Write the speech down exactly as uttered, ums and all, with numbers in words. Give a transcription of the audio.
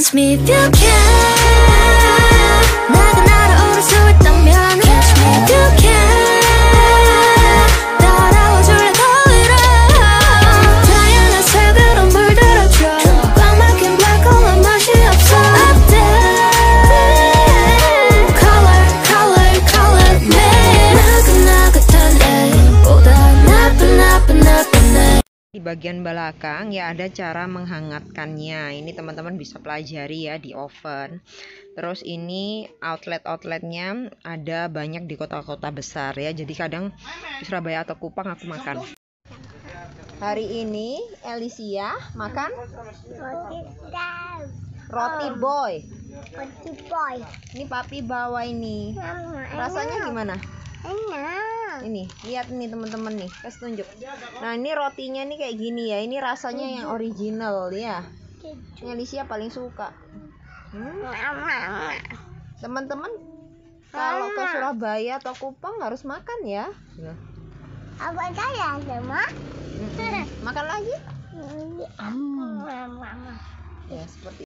Catch me if you can. 내가 날아오를 수 있다면 catch me if you can. 따라와줄래 더 이래. 다양한 색으로 물들어줘. 꽉 막힌 black hole 맛이 없어. Update color color color me. 나긋나긋한 애보다 나쁜 나쁜 나쁜 애. Di bagian belakang ya ada cara menghangatkannya. Ini teman-teman bisa pelajari ya di oven. Terus ini outlet-outletnya ada banyak di kota-kota besar ya. Jadi kadang di Surabaya atau Kupang aku makan. Hari ini Alicia makan roti boy. Roti boy. Ini papi bawa ini. Rasanya gimana? Enak. Ini lihat nih teman-teman nih, kasih tunjuk. Nah ini rotinya nih kayak gini ya. Ini rasanya yang original ya. Ini Alicia paling suka. Hmm? Teman-teman kalau ke Surabaya atau Kupang harus makan ya. Apa saya sama? Makan lagi. Hmm. Ya seperti